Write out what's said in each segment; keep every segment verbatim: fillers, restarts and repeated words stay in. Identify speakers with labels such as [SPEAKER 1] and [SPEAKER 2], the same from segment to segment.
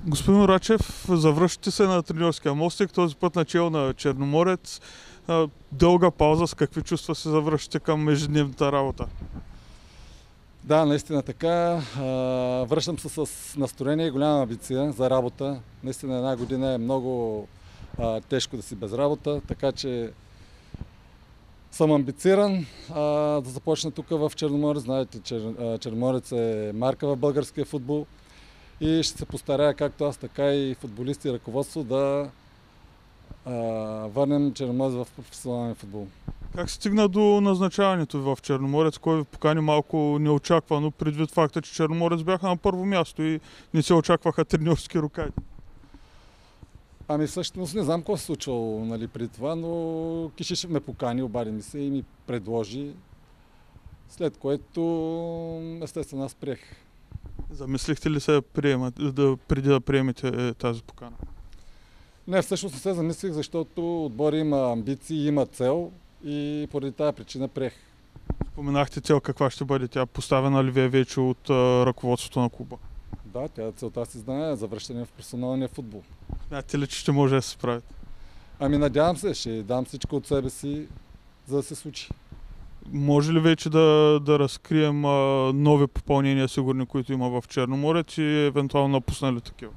[SPEAKER 1] Господин Рачев, завръщате се на треньорския мостик, този път начало на Черноморец. Дълга пауза, с какви чувства се завръщате към ежедневната работа?
[SPEAKER 2] Да, наистина така. Връщам се с настроение и голяма амбиция за работа. Наистина една година е много а, тежко да си без работа, така че съм амбициран а, да започна тук в Черноморец. Знаете, че Черноморец е марка в българския футбол и ще се постарая както аз, така и футболисти и ръководство да а, върнем Черноморец в професионален футбол.
[SPEAKER 1] Как стигна до назначаването ви в Черноморец? Кой ви покани малко неочаквано, предвид факта, че Черноморец бяха на първо място и не се очакваха треньорски рукави?
[SPEAKER 2] Ами всъщност не знам какво се случвало, нали, преди това, но Кишиш ме покани, обади ми се и ми предложи, след което естествено аз приех.
[SPEAKER 1] Замислихте ли се приемат, да, преди да приемете тази покана?
[SPEAKER 2] Не, всъщност не се замислих, защото отбор има амбиции, има цел и поради тази причина приех.
[SPEAKER 1] Споменахте цел, каква ще бъде тя? Поставена ли ви е вече от а, ръководството на клуба?
[SPEAKER 2] Да, тя целта си знае, завръщане в професионалния футбол.
[SPEAKER 1] Смятате ли, че ще може да се справите?
[SPEAKER 2] Ами надявам се, ще дам всичко от себе си, за да се случи.
[SPEAKER 1] Може ли вече да, да разкрием а, нови попълнения, сигурни, които има в Черноморец и евентуално напуснали такива?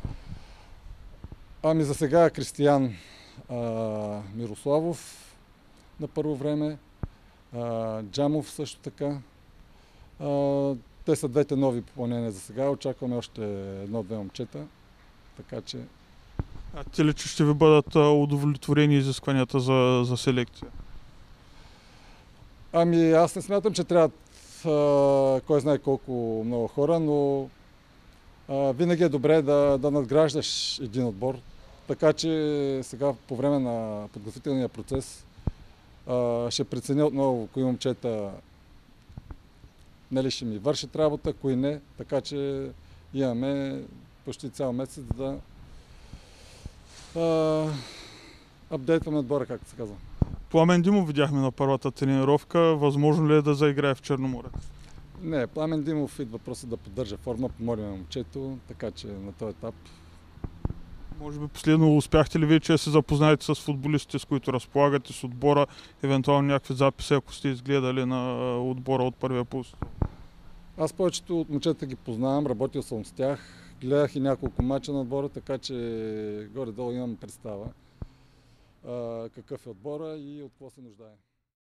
[SPEAKER 2] Ами за сега Кристиян а, Мирославов на първо време, а, Джамов също така. А, те са двете нови попълнения за сега. Очакваме още едно-две момчета. Така че...
[SPEAKER 1] А те ли, че ще ви бъдат удовлетворени изискванията за, за селекция?
[SPEAKER 2] Ами аз не смятам, че трябват а, кой знае колко много хора, но а, винаги е добре да, да надграждаш един отбор. Така че сега по време на подготвителния процес а, ще преценя отново кои момчета нали ще ми вършат работа, кои не. Така че имаме почти цял месец да а, апдейтваме отбора, както се казва.
[SPEAKER 1] Пламен Димов видяхме на първата тренировка. Възможно ли е да заиграе в Черноморец?
[SPEAKER 2] Не, Пламен Димов идва просто да поддържа форма, помолим момчето, така че на този етап.
[SPEAKER 1] Може би последно успяхте ли вече да се запознаете с футболистите, с които разполагате, с отбора, евентуално някакви записи, ако сте изгледали на отбора от първия пулс?
[SPEAKER 2] Аз повечето от момчета ги познавам, работил съм с тях, гледах и няколко мача на отбора, така че горе-долу имам представа а, какъв е отбора и от какво се нуждае.